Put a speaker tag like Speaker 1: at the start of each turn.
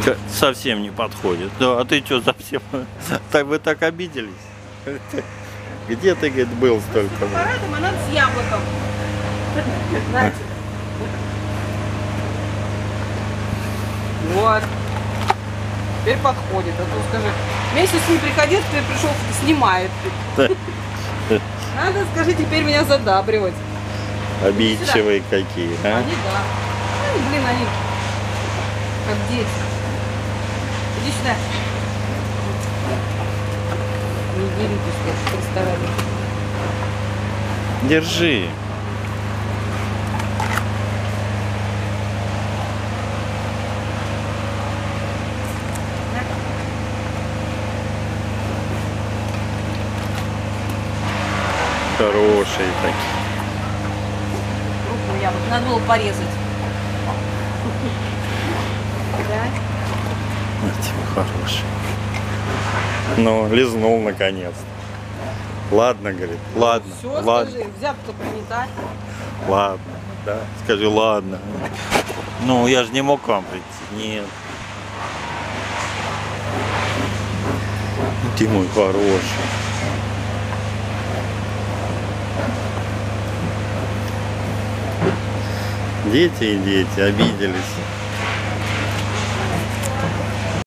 Speaker 1: Совсем не подходит. Да, а ты что совсем? Так вы так обиделись? Где ты, говорит, был столько?
Speaker 2: С аппаратом, а надо с яблоком. Знаете? Вот. Теперь подходит. А то скажи, месяц не приходил, теперь пришел, снимает. Надо, скажи, теперь меня задабривать.
Speaker 1: Обидчивые какие, а?
Speaker 2: Они, да. Ну, блин, они как дети. Иди сюда. Не деритесь, как в ресторане.
Speaker 1: Держи. Хорошие такие.
Speaker 2: Руку яблок надо было порезать. Да?
Speaker 1: Хороший. Ну, лизнул наконец. Ладно, говорит, ладно,
Speaker 2: Все,
Speaker 1: ладно,
Speaker 2: скажи, взятку принята.
Speaker 1: ладно, да, скажи, ладно. Ну, я же не мог к вам прийти, нет. Ты мой хороший. Дети и дети обиделись.